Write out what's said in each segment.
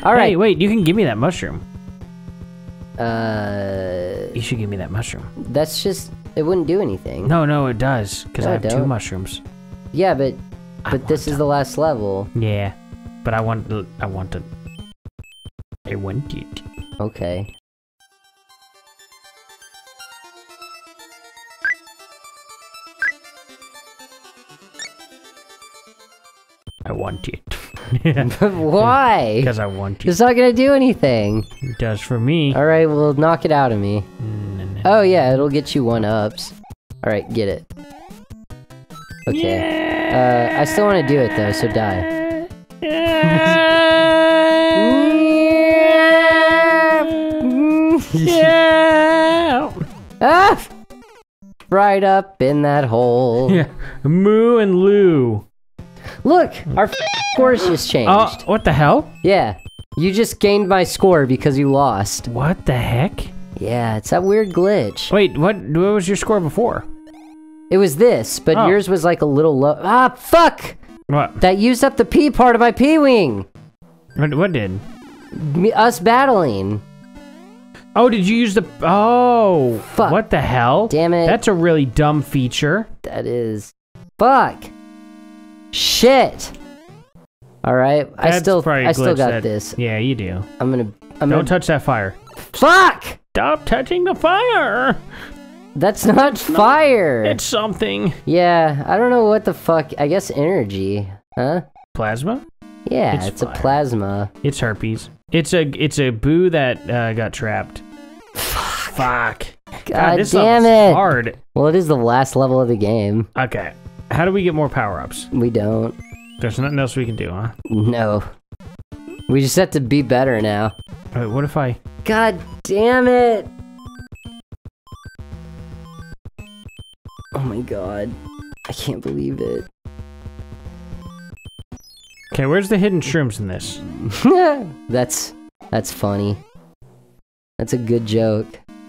All right. Hey, wait, you can give me that mushroom. You should give me that mushroom. That's just, it wouldn't do anything. No, it does, because I have 2 don't. mushrooms. Yeah, but this is the last level. Yeah, but I want it. Okay. I want it. Why? Because I want it. It's not gonna do anything. It does for me. All right, well, knock it out of me. Oh yeah, it'll get you 1-ups. All right, get it. Okay. Yeah. I still want to do it though, so die. Yeah. Ah! Right up in that hole. Yeah. Moo and Lou. Look, our scores just changed. Oh, what the hell? Yeah, you just gained my score because you lost. What the heck? Yeah, it's that weird glitch. Wait, what was your score before? It was this, but yours was like a little low. Ah, fuck! What? That used up the P part of my P-wing. What did? Us battling. Oh, did you use the... Oh. Fuck. What the hell? Damn it. That's a really dumb feature. That is... Fuck. Shit. All right, I still got this. Yeah, you do. Don't touch that fire. Fuck! Stop touching the fire! That's not fire. It's something. Yeah, I don't know what the fuck. I guess energy, huh? Plasma? Yeah, it's a plasma. It's herpes. It's a boo that got trapped. Fuck. God this damn level's it. hard. Well, it is the last level of the game. Okay. How do we get more power-ups? We don't. There's nothing else we can do, huh? No. We just have to be better now. Wait, what if I... God damn it! Oh my god. I can't believe it. Okay, where's the hidden shrooms in this? That's funny. That's a good joke.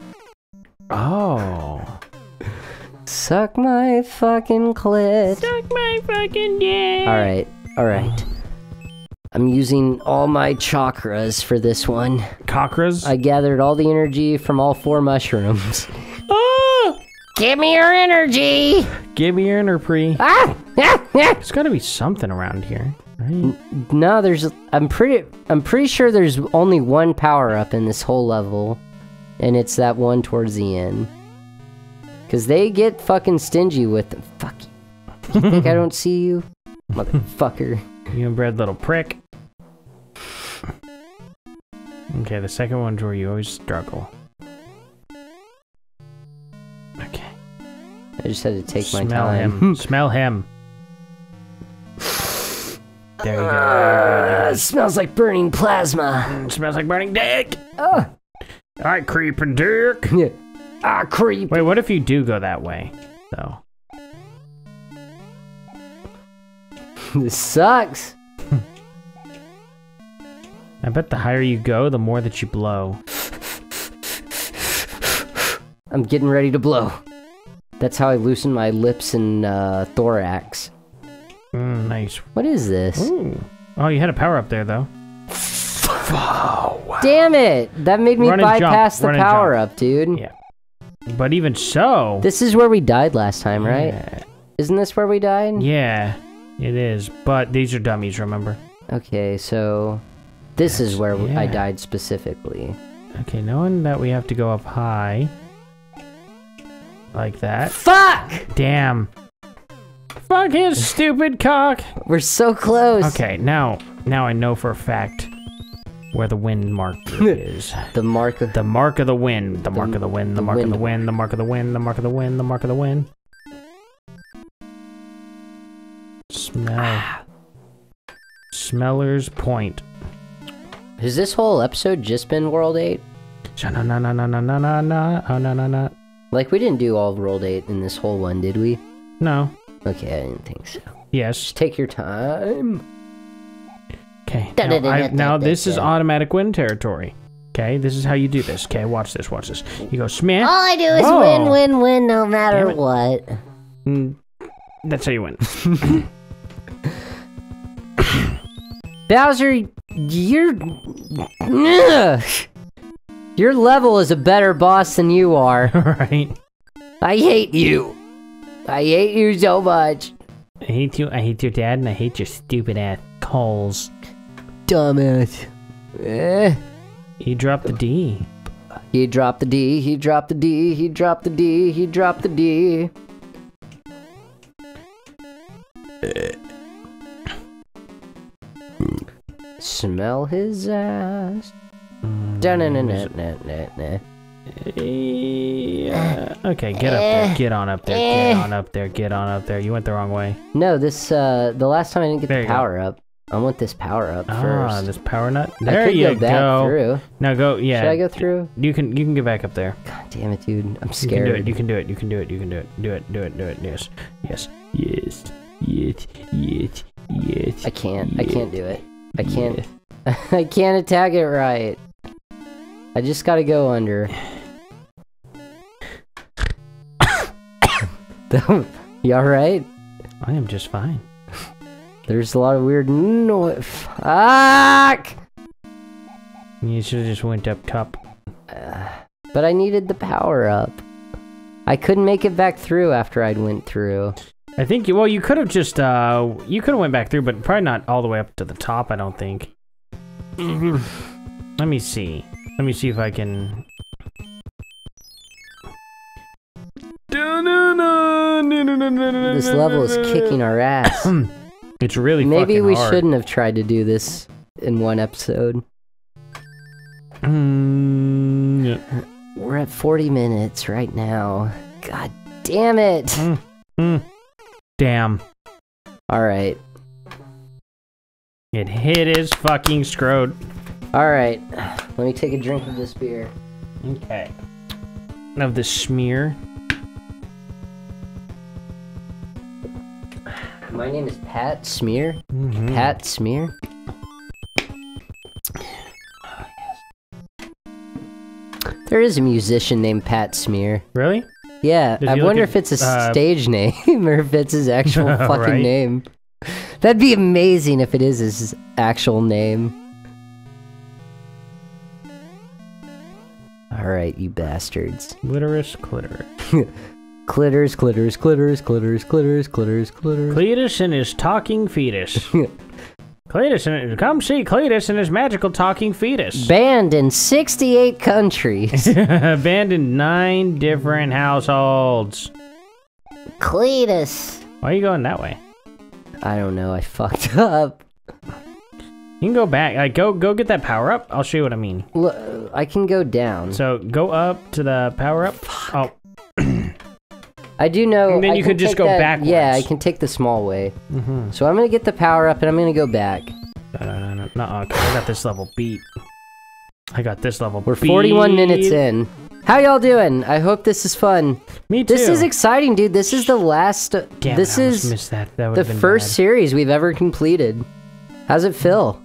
Oh. Suck my fucking clit. Suck my fucking dick. Alright. I'm using all my chakras for this one. Chakras? I gathered all the energy from all 4 mushrooms. Oh! Give me your energy! Give me your energy. Ah! There's gotta be something around here, right? No, I'm pretty sure there's only one power-up in this whole level. And it's that one towards the end. Cause they get fucking stingy with them. Fuck you. You think I don't see you? Motherfucker. You inbred little prick. Okay, the second one's where you always struggle. Okay. I just had to take my Smell time. him. Smell him. There you go. It smells like burning plasma. Smells like burning dick. Alright, creeping dick. Ah, creep. Wait, what if you do go that way, though? This sucks. I bet the higher you go, the more that you blow. I'm getting ready to blow. That's how I loosen my lips and thorax. Nice. What is this? Ooh. Oh, you had a power up there, though. Oh, wow. Damn it! That made me bypass the power up, dude. Yeah. But even so... This is where we died last time, right? Yeah. Isn't this where we died? Yeah, it is. But these are dummies, remember? Okay, so... This is where I died specifically. Okay, knowing that we have to go up high... Like that. Fuck! Damn. Fuck his stupid cock! We're so close! Okay, now I know for a fact where the wind marker is. The mark of the wind. The mark of the wind. The mark of the wind. The mark of the wind. The mark of the wind. The mark of the wind. Smell. Smeller's Point. Has this whole episode just been World 8? No. Like, we didn't do all of World 8 in this whole one, did we? No. Okay, I didn't think so. Yes. Just take your time. Okay. Now this is automatic win territory. Okay, this is how you do this. Okay, watch this. You go smash. All I do is win, no matter what. That's how you win. Bowser, Your level is a better boss than you are. Right. I hate you. I hate you so much. I hate you, I hate your dad, and I hate your stupid ass calls. Dumbass. He dropped the D. He dropped the D, he dropped the D, he dropped the D, he dropped the D. Smell his ass. Da-na-na-na-na-na-na. Okay, get up there. Get on up there. Get on up there. Get on up there. You went the wrong way. No, this, the last time I didn't get the power up. I want this power up first. Ah, this power nut? There you go. Back through. Now go, yeah. Should I go through? You can get back up there. God damn it, dude. I'm scared. You can do it. You can do it. You can do it. Do it. Do it. Do it. Yes. Yes. Yes. Yes. Yes. Yes. I can't. I can't do it. I can't. Yes. I can't attack it right. I just gotta go under. You alright? I am just fine. There's a lot of weird noise. Fuck! You should have just went up top. But I needed the power up. I couldn't make it back through after I'd went through. I think, well, you could have just, you could have went back through, but probably not all the way up to the top, I don't think. Let me see. Let me see if I can... This level is kicking our ass. It's really Maybe fucking we hard. shouldn't have tried to do this in one episode. Yeah. We're at 40 minutes right now. God damn it! Damn. Alright. It hit his fucking scrot. Alright. Let me take a drink of this beer. Okay. Of the smear. My name is Pat Smear. Mm-hmm. Pat Smear. There is a musician named Pat Smear. Really? Yeah, I wonder if it's a stage name or if it's his actual fucking name. That'd be amazing if it is his actual name. Alright, you bastards. Clitoris, clitoris. Clitters, clitters, clitters, clitters, clitters, clitters, clitters. Cletus and his talking fetus. Come see Cletus and his magical talking fetus. Banned in 68 countries. Banned in 9 different households. Cletus. Why are you going that way? I don't know, I fucked up. You can go back. Go get that power up. I'll show you what I mean. Look, I can go down. So go up to the power up. Fuck. Oh. I do know. And then you could just go backwards. Yeah, I can take the small way. So I'm gonna get the power up and I'm gonna go back. No, okay, I got this level beat. We're 41 minutes in. How y'all doing? I hope this is fun. Me too. This is exciting, dude. This is the last. Damn, this is missed that. That the first series we've ever completed. How's it feel?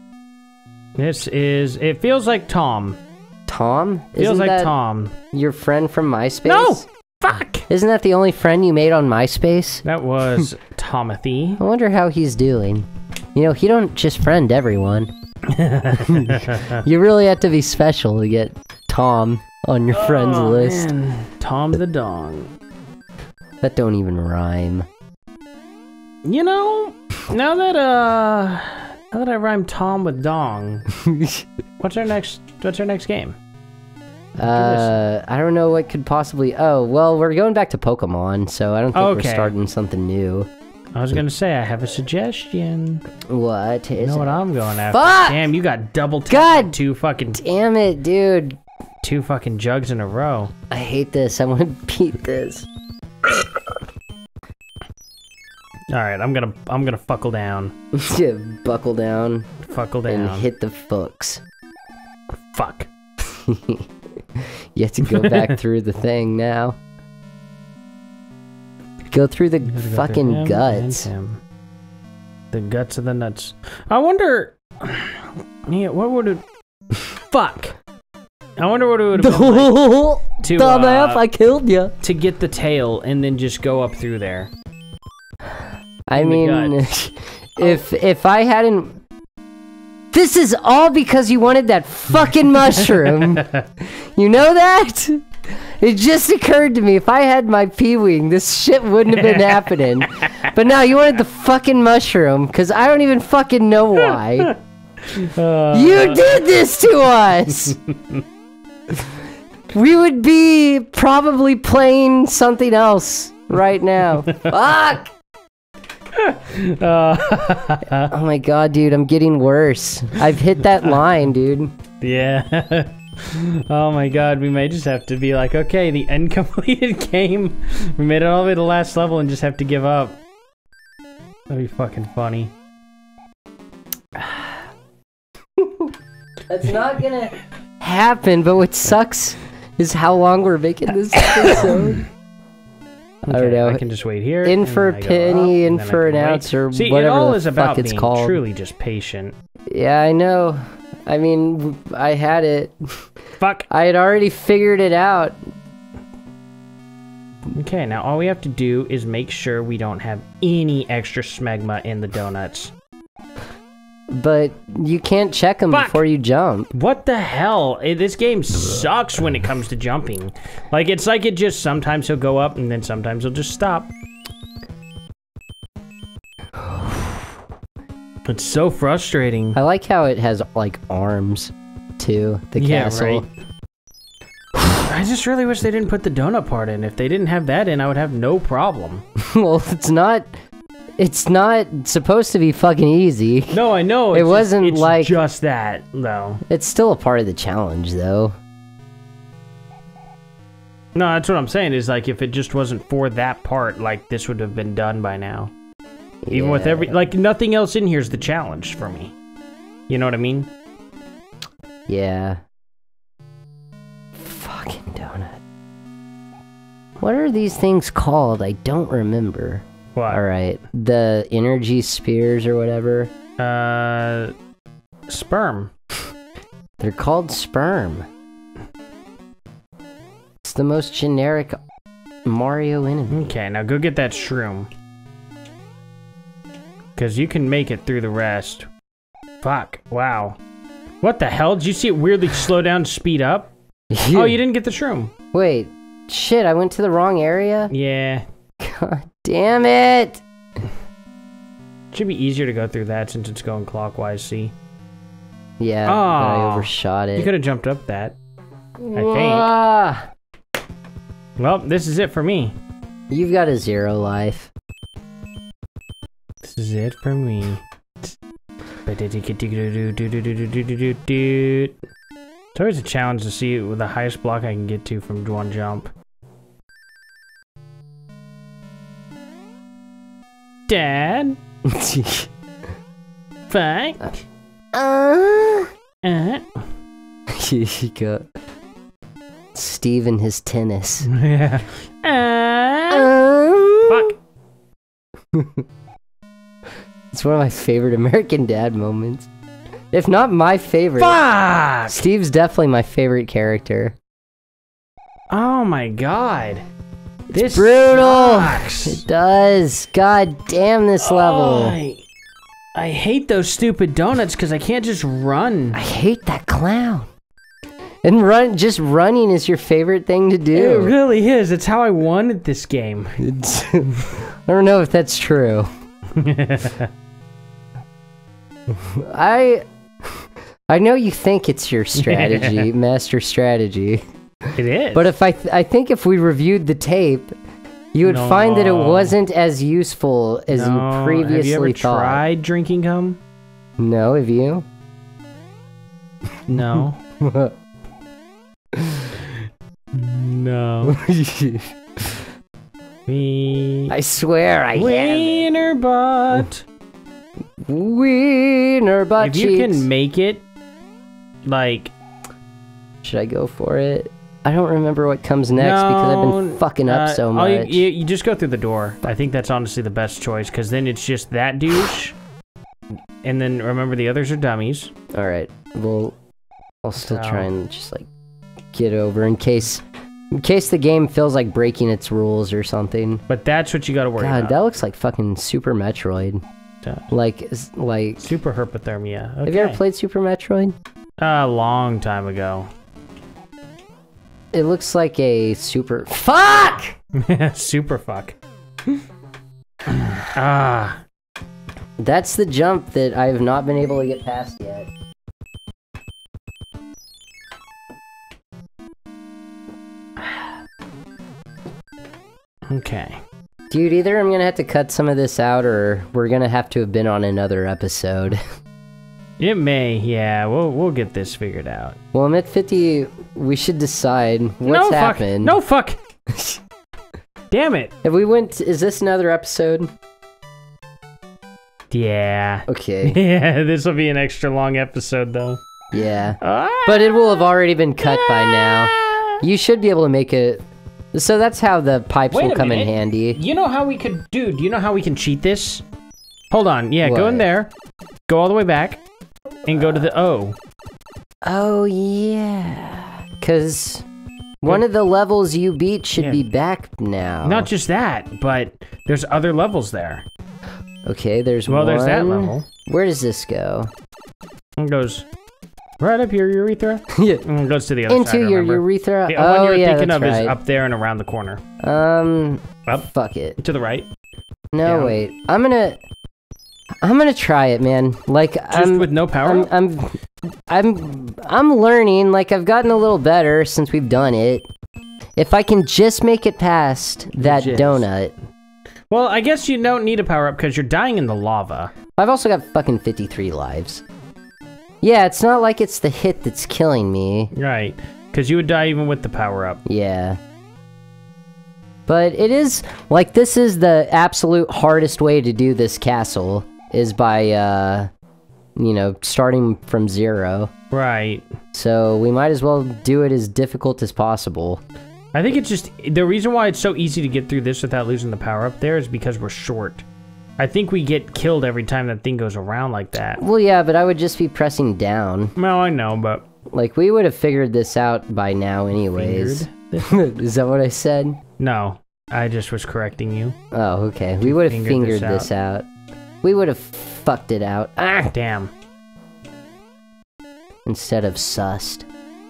It feels like Tom. Tom? Feels like Tom. Your friend from MySpace? No! Fuck! Isn't that the only friend you made on MySpace? That was Tomothy. I wonder how he's doing. You know, he don't just friend everyone. You really have to be special to get Tom on your friends list. Man. Tom the Dong. That don't even rhyme. You know, now that I rhymed Tom with Dong, what's our next game? I don't know what could possibly... Oh, well, we're going back to Pokemon, so I don't think we're starting something new. I was gonna say, I have a suggestion. What is it? You know what I'm going after? Fuck! Damn, you got double God! 2 fucking... Damn it, dude. 2 fucking jugs in a row. I hate this. I want to beat this. Alright, I'm gonna fuckle down. Yeah, buckle down. Fuckle down. And hit the fucks. Fuck. You have to go back through the thing now. Go through the fucking guts. The guts of the nuts. I wonder... Yeah, what would it... Fuck. I wonder what it would have been like to... Dumbass, I killed you. To get the tail and then just go up through there. I mean, if I hadn't... This is all because you wanted that fucking mushroom. You know that? It just occurred to me, if I had my P-Wing, this shit wouldn't have been happening. But now you wanted the fucking mushroom, because I don't even fucking know why. You did this to us! We would be probably playing something else right now. Fuck! Oh my god, dude, I'm getting worse. I've hit that line, dude. Yeah. Oh my god, we may just have to be like, okay, the uncompleted game. We made it all the way to the last level and just have to give up. That'd be fucking funny. That's not gonna happen, but what sucks is how long we're making this episode. I don't know. I can just wait here. In for a penny, in for an ounce, or see, whatever it all the is about fuck it's being called. truly just patient. Yeah, I know. I mean, I had it. Fuck. I had already figured it out. Okay, now all we have to do is make sure we don't have any extra smegma in the donuts. But you can't check them before you jump. What the hell? This game sucks when it comes to jumping. Like, it's like it just sometimes he'll go up and then sometimes he'll just stop. It's so frustrating. I like how it has, like, arms, too. The castle. Right. I just really wish they didn't put the donut part in. If they didn't have that in, I would have no problem. Well, it's not supposed to be fucking easy. No, I know. It wasn't it's like... just that, though. It's still a part of the challenge, though. No, that's what I'm saying, is like, if it just wasn't for that part, like, this would have been done by now. Even with every... Like, nothing else in here is the challenge for me. You know what I mean? Yeah. Fucking donut. What are these things called? I don't remember. What? Alright. The energy spears or whatever. Sperm. They're called sperm. It's the most generic Mario enemy. Okay, now go get that shroom. Because you can make it through the rest. Fuck. Wow. What the hell? Did you see it weirdly slow down, speed up? Oh, you didn't get the shroom. Wait. Shit, I went to the wrong area? Yeah. God damn it! Should be easier to go through that since it's going clockwise, see? Yeah, but I overshot it. You could have jumped up that. I think. Well, this is it for me. You've got a 0 life. This is it for me. It's always a challenge to see the highest block I can get to from one jump. Dad? Fuck? You got Steve and his tennis. Yeah. Fuck. It's one of my favorite American Dad moments. If not my favorite. Fuck! Steve's definitely my favorite character. Oh my god. This brutal. Sucks. It does. God damn this level. I hate those stupid donuts because I can't just run. I hate that clown. And just running is your favorite thing to do. It really is. It's how I wanted this game. I don't know if that's true. I know you think it's your strategy, master strategy. It is. But if I think if we reviewed the tape, you would find that it wasn't as useful as you previously Have you ever thought. tried drinking cum? No, have you? No. No. I swear I Wiener butt. Wiener butt If you cheeks. can make it, like... Should I go for it? I don't remember what comes next because I've been fucking up so much. You just go through the door. I think that's honestly the best choice, because then it's just that douche. And then remember the others are dummies. Alright, well, I'll still try and just like get over in case the game feels like breaking its rules or something. But that's what you gotta worry about. God, that looks like fucking Super Metroid. Like super hypothermia. Okay. Have you ever played Super Metroid? A long time ago. It looks like a super fuck. Super fuck. Ah. That's the jump that I have not been able to get past yet. Okay. Dude, either I'm gonna have to cut some of this out or we're gonna have to have been on another episode. It may, yeah. We'll get this figured out. Well, I'm at 50. We should decide what's happened. No fuck. Damn it. If we went, is this another episode? Yeah. Okay. Yeah, this will be an extra long episode though. Yeah. But it will have already been cut by now. You should be able to make it. So that's how the pipes will come in handy. You know how we could, dude, you know how we can cheat this? Hold on, yeah, go in What? there, go all the way back, and go to the O. Oh, yeah. Because one of the levels you beat should be back now. Not just that, but there's other levels there. Okay, there's one. Well, there's that level. Where does this go? It goes right up your urethra. Yeah. And it goes to the other side, Into your remember? urethra? The Oh, one you're yeah, thinking that's of right. is up there and around the corner. Up, Fuck it. to the right. No, down. wait. I'm gonna try it, man. Like, Just with no power? I'm learning. Like, I've gotten a little better since we've done it. If I can just make it past that donut. Well, I guess you don't need a power-up because you're dying in the lava. I've also got fucking 53 lives. Yeah, it's not like it's the hit that's killing me. Right, because you would die even with the power-up. Yeah. But it is, like, this is the absolute hardest way to do this castle, is by, you know, starting from 0. Right. So we might as well do it as difficult as possible. I think it's just, the reason why it's so easy to get through this without losing the power-up there is because we're short. I think we get killed every time that thing goes around like that. Well, yeah, but I would just be pressing down. Well, I know, but... Like, we would have figured this out by now anyways. Is that what I said? No, I just was correcting you. Oh, okay. We would have fingered this out. We would have fucked it out. Ah! Damn. Instead of sussed.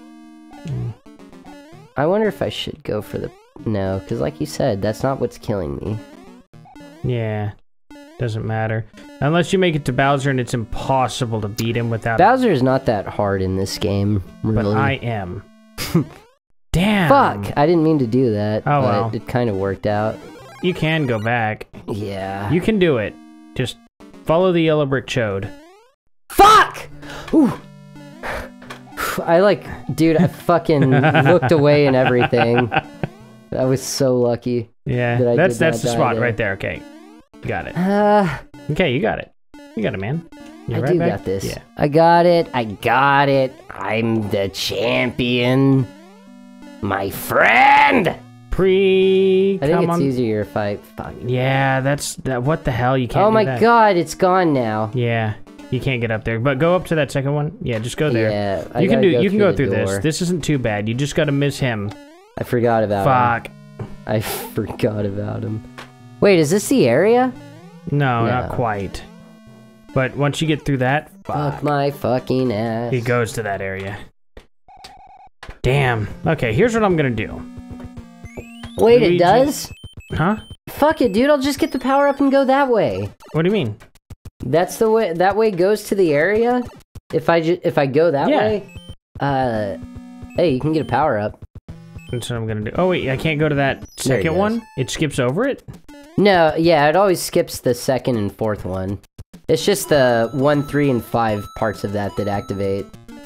I wonder if I should go for the... No, because like you said, that's not what's killing me. Yeah. Doesn't matter. Unless you make it to Bowser and it's impossible to beat him without... Bowser is not that hard in this game, really. But I am. Damn! Fuck! I didn't mean to do that, Oh, but well. it kind of worked out. You can go back. Yeah. You can do it. Just follow the yellow brick chode. Fuck! Ooh. I dude, I fucking looked away and everything. I was so lucky. Yeah, that I that's did the not spot die right there. Okay, you got it. Okay, you got it. You got it, man. You're I right do back. got this. Yeah. I got it. I got it. I'm the champion. My friend! I think it's easier if I... Fuck. Yeah, that. What the hell? You can't Oh do my that. god, it's gone now. Yeah, you can't get up there. But go up to that second one. Yeah, just go there. Yeah, you can do. You can go through the this. door. This isn't too bad. You just got to miss him. I forgot about him. Fuck. I forgot about him. Wait, is this the area? No, No. not quite. But once you get through that, Fuck my fucking ass. he goes to that area. Damn. Okay, here's what I'm gonna do. Wait, Luigi- it does? Huh? Fuck it, dude. I'll just get the power up and go that way. What do you mean? That's the way. That way goes to the area. If I go that Yeah. way, hey, you can get a power up. That's what I'm gonna do. Oh wait, I can't go to that There it second goes. one? It skips over it? No, yeah, it always skips the second and fourth one. It's just the 1, 3, and 5 parts of that activate.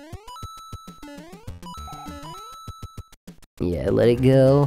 Yeah, let it go.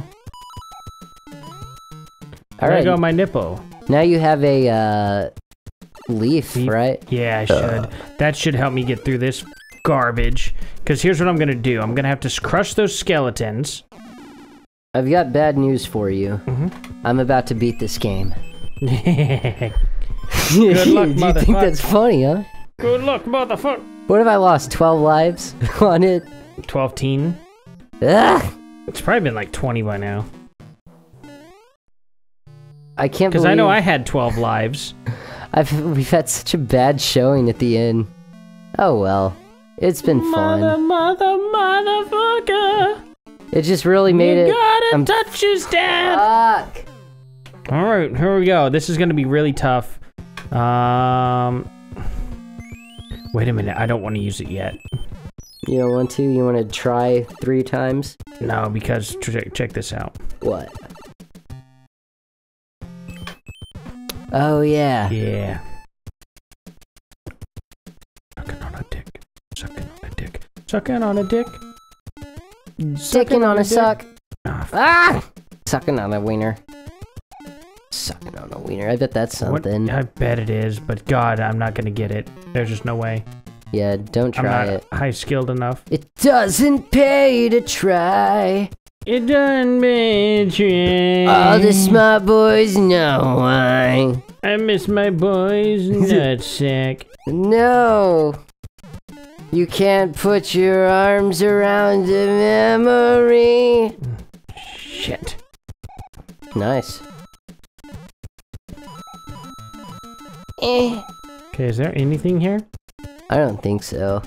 There Alright, go my nipple. now you have a, leaf, right? Yeah, I should. That should help me get through this garbage. Because here's what I'm gonna do. I'm gonna have to crush those skeletons. I've got bad news for you. I'm about to beat this game. Good luck, Do you think motherfucker. that's funny, huh? Good luck, motherfucker. What if I lost 12 lives on it? 12-teen. Ugh! It's probably been like 20 by now. I can't Because believe... I know I had 12 lives. We've had such a bad showing at the end. Oh well. It's been fun. Motherfucker! It just really made it. You gotta touch his dad! Fuck! Alright, here we go. This is gonna be really tough. Wait a minute, I don't want to use it yet. You don't want to? You want to try 3 times? No, because check this out. What? Oh yeah. Yeah. Sucking on a dick. Sucking on a dick. Sucking on a dick. Sucking on a suck. Ah! Ah! Sucking on a wiener. Sucking on a wiener. I bet that's something. I bet it is, but God, I'm not gonna get it. There's just no way. Yeah, don't try I'm not it. high skilled enough. It doesn't pay to try. It doesn't betray. All the smart boys know why. I miss my boys' nutsack. No. You can't put your arms around a memory. Shit. Nice. Eh. Okay, is there anything here? I don't think so.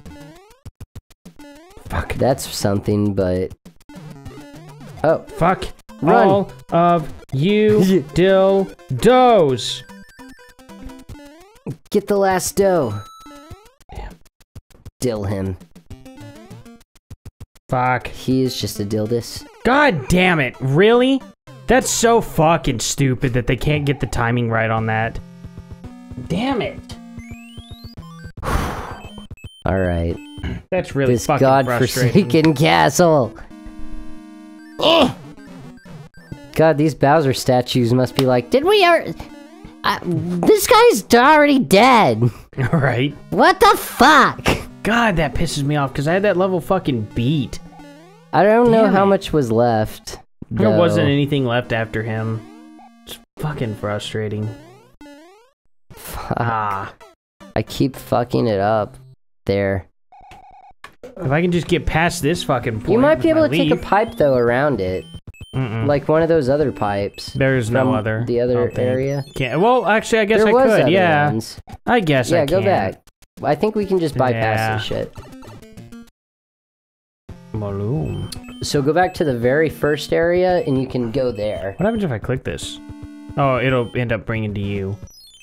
Fuck. That's something, but... Oh. Fuck. Run. All of you dildos. Get the last dough. Damn. Dill him. Fuck. He is just a dildus. God damn it. Really? That's so fucking stupid that they can't get the timing right on that. Damn it. Alright. That's really This fucking frustrating. godforsaken castle. God, these Bowser statues must be like, did we ever... this guy's already dead. Right? What the fuck? God, that pisses me off because I had that level fucking beat. I don't know how it. much was left. There though. wasn't anything left after him. It's fucking frustrating. Fuck. Ah. I keep fucking it up. There. If I can just get past this fucking point. You might be with able my to take a leave- pipe, though, around it. Mm-mm. Like one of those other pipes. There's no from other. The I other don't think. area. Can't. Well, actually, I guess There I was could. other Yeah. ones. I guess Yeah, I go can. back. I think we can just bypass Yeah. this shit. Maloom. So go back to the very first area, and you can go there. What happens if I click this? Oh, it'll end up bringing to you.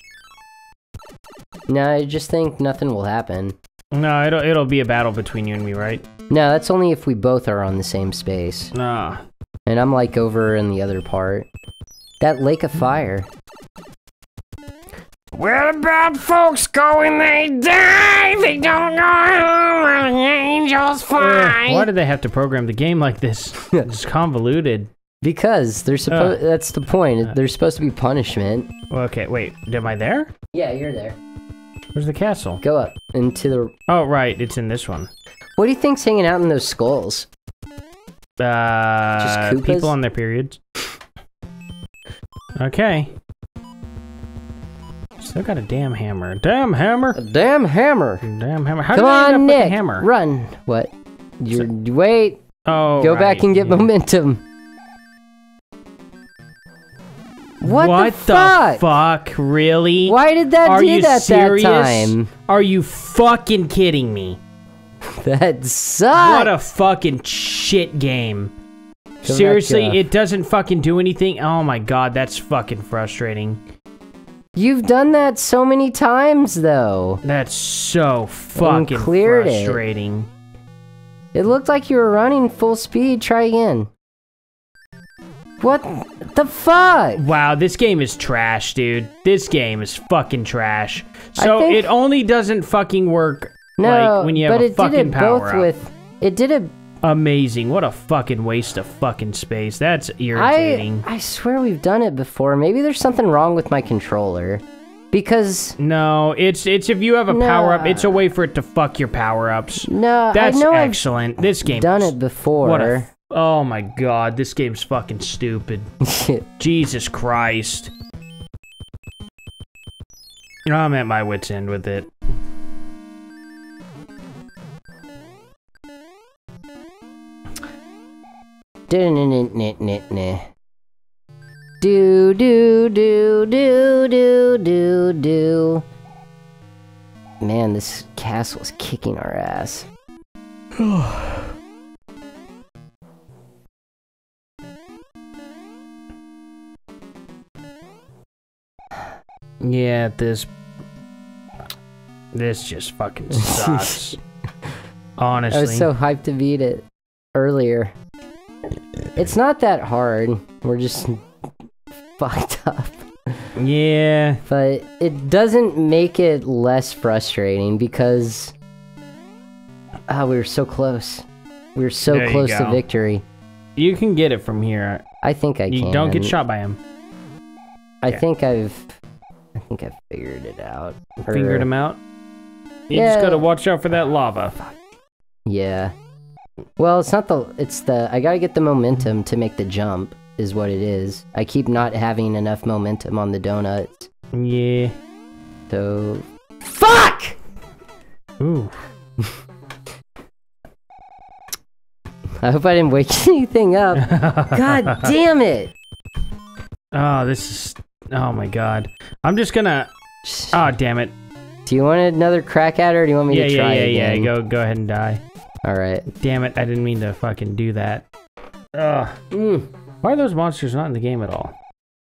No, I just think nothing will happen. No, it'll be a battle between you and me, right? No, that's only if we both are on the same space. Ah. And I'm like over in the other part. That lake of fire. Where the bad folks go when they die? They don't go home where the angels fly. Why do they have to program the game like this? It's convoluted. Because they're supposed. That's the point. There's supposed to be punishment. Well, okay, wait. Am I there? Yeah, you're there. Where's the castle? Go up into the. Oh, right. It's in this one. What do you think's hanging out in those skulls? Just Koopas? people on their periods. Okay. Still got a damn hammer. Damn hammer. A damn hammer. Damn hammer. How Come did I end on, up with Nick. the hammer? Run. What? Wait. Oh, Go right, back and get yeah. momentum. What the the fuck? Really? Why did that Are do you that serious? that time? Are you fucking kidding me? That sucks. What a fucking shit game. back Seriously, to- it doesn't fucking do anything? Oh my god, that's fucking frustrating. You've done that so many times, though. That's so fucking cleared it. frustrating. It looked like you were running full speed. Try again. What the fuck? Wow, this game is trash, dude. This game is fucking trash. So think- it only doesn't fucking work No, like when you have but a it did fucking it power both up. with. It did it. Amazing. What a fucking waste of fucking space. That's irritating. I swear we've done it before. Maybe there's something wrong with my controller, because No, it's if you have a power up, it's a way for it to fuck your power ups. no, That's I know excellent. This game I've done it before. What a oh my god, this game's fucking stupid. Jesus Christ. I'm at my wit's end with it. Do do do do do do do. Man, this castle is kicking our ass. Yeah, this just fucking sucks. Honestly. I was so hyped to beat it earlier. It's not that hard. We're just fucked up. Yeah. But it doesn't make it less frustrating because we were so close. We were so close to victory. You can get it from here. I think I can. You don't get shot by him. I think I've figured it out. Figured him out? You just gotta watch out for that lava. Yeah. Well, it's the I gotta get the momentum to make the jump, is what it is. I keep not having enough momentum on the donuts. Yeah. So... Fuck! Ooh. I hope I didn't wake anything up. God damn it! Oh, this is... Oh my god. I'm just gonna... Oh, damn it. Do you want another crack at it, or do you want me to try again? Yeah, go ahead and die. Alright. Damn it, I didn't mean to fucking do that. Ugh. Why are those monsters not in the game at all?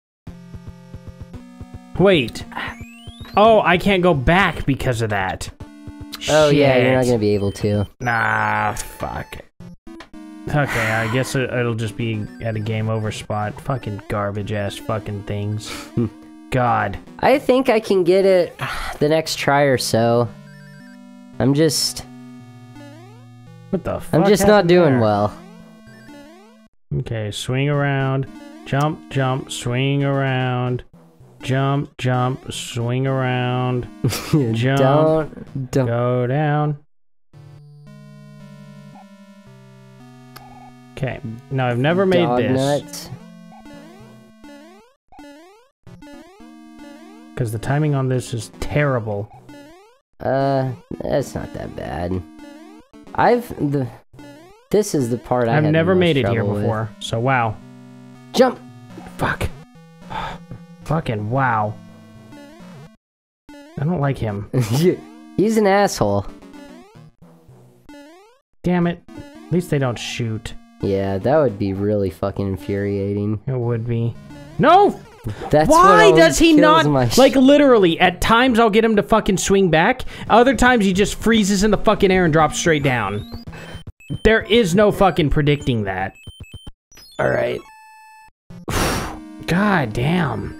Wait. Oh, I can't go back because of that. Oh yeah, Shit. you're not gonna be able to. Nah, fuck. Okay, I guess it'll just be at a game over spot. Fucking garbage ass fucking things. God. I think I can get it the next try or so. I'm just... What the fuck? I'm just not doing well. Okay, swing around. Jump, jump, swing around. Jump, jump, swing around. Jump, don't go down. Okay, now I've never made this. Nuts. Because the timing on this is terrible. That's not that bad. This is the part I've never made it here before, so wow. Jump! Fuck. Fucking wow. I don't like him. He's an asshole. Damn it. At least they don't shoot. Yeah, that would be really fucking infuriating. It would be. No! That's Why does he not? My like, literally, at times I'll get him to fucking swing back. Other times he just freezes in the fucking air and drops straight down. There is no fucking predicting that. Alright. God damn.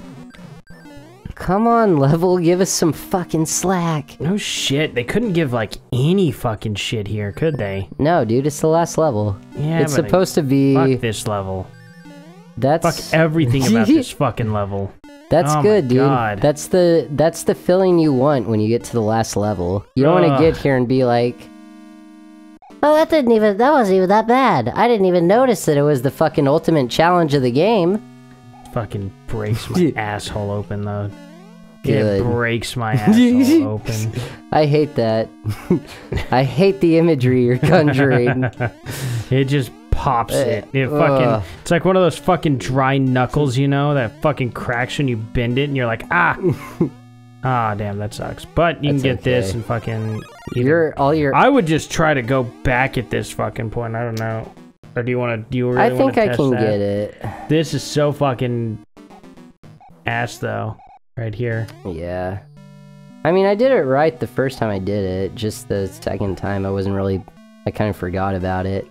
Come on, level, give us some fucking slack. No shit, they couldn't give, like, any fucking shit here, could they? No, dude, it's the last level. Yeah, it's supposed to be... Fuck this level. That's... Fuck everything about this fucking level. That's good, dude. God. That's the feeling you want when you get to the last level. You don't want to get here and be like... Oh, that wasn't even that bad. I didn't even notice that it was the fucking ultimate challenge of the game. Fucking breaks my asshole open, though. Good. It breaks my asshole open. I hate that. I hate the imagery you're conjuring. It just pops it. It fucking... It's like one of those fucking dry knuckles, you know? That fucking cracks when you bend it and you're like, ah! Ah, damn, that sucks. But you can get this and fucking... I would just try to go back at this fucking point. I don't know. Or do you want to... Do you really want to test that? I think I can get it. This is so fucking... ass, though. Right here. Yeah. I mean, I did it right the first time I did it. Just the second time, I wasn't really... I kind of forgot about it.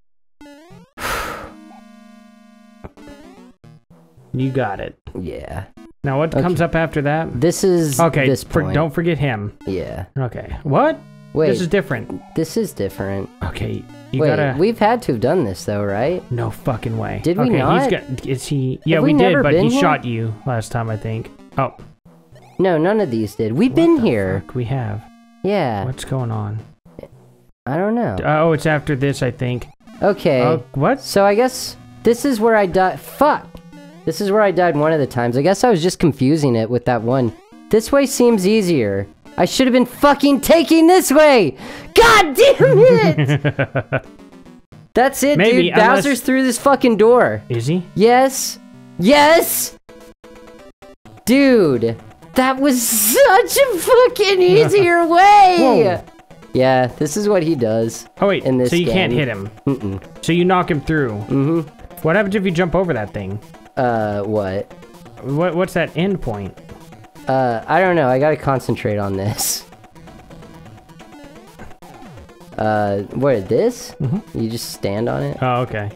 You got it. Yeah. Now, what comes up after that? This is this point. Don't forget him. Yeah. Okay. What? Wait. This is different. This is different. Okay. Wait, we've had to have done this, though, right? No fucking way. Did we not? Is he... Yeah, we did, but he shot you last time, I think. Oh. No, none of these did. We've been here. Fuck? We have. Yeah. What's going on? I don't know. Oh, it's after this, I think. Okay. What? So I guess this is where I died. Fuck! This is where I died one of the times. I guess I was just confusing it with that one. This way seems easier. I should have been fucking taking this way! God damn it! That's it, Maybe, dude. Bowser's through this fucking door. Is he? Yes. Yes! Dude, that was such a fucking easier way! Whoa. Yeah, this is what he does. Oh wait, in this so you game. can't hit him. So you knock him through. What happens if you jump over that thing? What? What's that end point? I don't know. I gotta concentrate on this. What, this? You just stand on it? Oh, okay.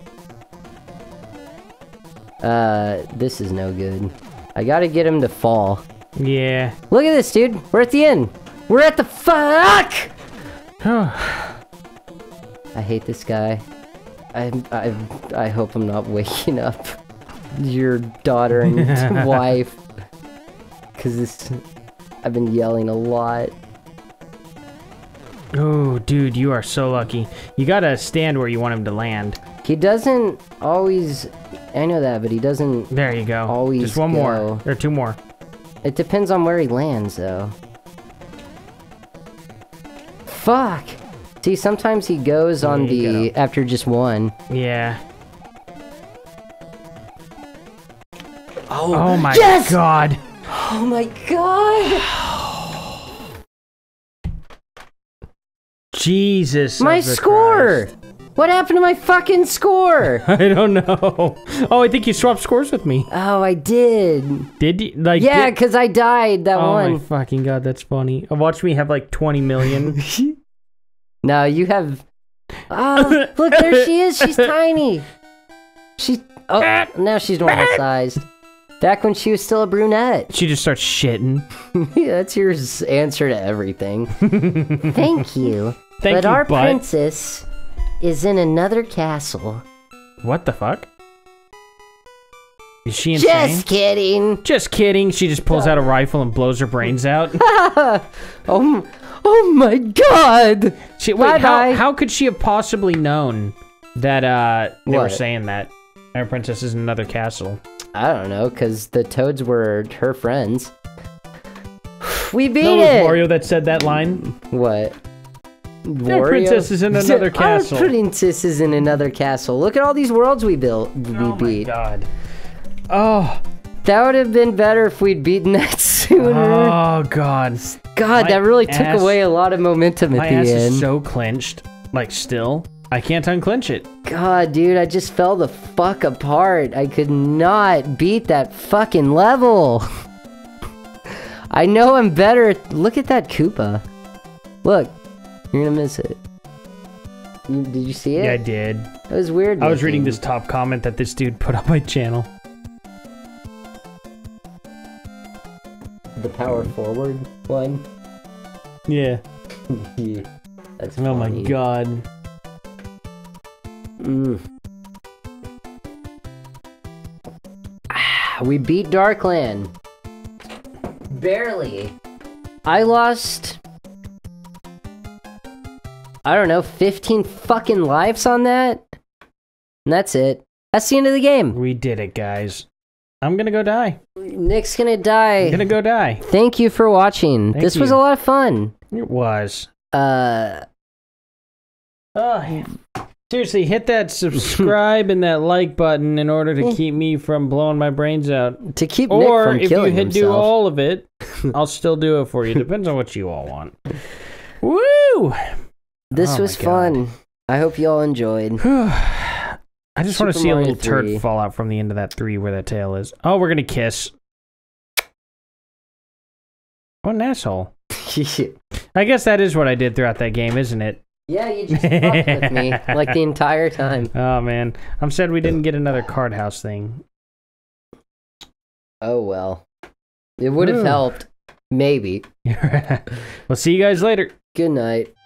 This is no good. I gotta get him to fall. Yeah. Look at this, dude. We're at the end. We're at the fuck! I hate this guy. I hope I'm not waking up your daughter and wife. Cause I've been yelling a lot. Oh, dude, you are so lucky. You gotta stand where you want him to land. He doesn't always... I know that, but he doesn't... There you go. Always just one more. Or two more. It depends on where he lands, though. Fuck! See, sometimes he goes on the... after just one. Yeah. Oh my yes! god! Oh my god! Jesus. My score! Christ. What happened to my fucking score? I don't know. Oh, I think you swapped scores with me. Oh, I did. Did you? Like, yeah, because I died that one. Oh my fucking god, that's funny. Watch me have like 20 million. No, you have... Oh, look, there she is. She's tiny. Oh, now she's normal sized. Back when she was still a brunette. She just starts shitting. Yeah, that's your answer to everything. Thank you. But our princess is in another castle. What the fuck? Is she insane? Just kidding. Just kidding. She just pulls out a rifle and blows her brains out. Oh my god! Wait, how could she have possibly known that they were saying that our princess is in another castle? I don't know, because the toads were her friends. We beat it! Was Mario that said that line? What? Our princess is in another castle. Our princess is in another castle. Look at all these worlds we built. We beat. Oh my god. Oh. That would have been better if we'd beaten that sooner. Oh god. God, that really took away a lot of momentum at the end. My ass is so clenched. Like, still. I can't unclench it. God, dude, I just fell the fuck apart. I could not beat that fucking level. I know I'm better. Look at that Koopa. Look, you're gonna miss it. Did you see it? Yeah, I did. It was weird. I was reading this top comment that this dude put on my channel. The power forward one? Yeah. Yeah. That's oh my god. We beat Darkland. Barely. I lost... I don't know, 15 fucking lives on that? And that's it. That's the end of the game. We did it, guys. I'm gonna go die. Nick's gonna die. I'm gonna go die. Thank you for watching. This was a lot of fun. It was. Seriously, hit that subscribe and that like button in order to keep me from blowing my brains out. To keep Nick from killing himself. Or if you do all of it, I'll still do it for you. Depends on what you all want. Woo! This was fun. I hope you all enjoyed. I just want to see a little turd fall out from the end of that 3 where that tail is. Oh, we're gonna kiss. What an asshole. I guess that is what I did throughout that game, isn't it? Yeah, you just fucked with me, like the entire time. Oh, man. I'm sad we didn't get another card house thing. Oh, well. It would have helped. Maybe. We'll see you guys later. Good night.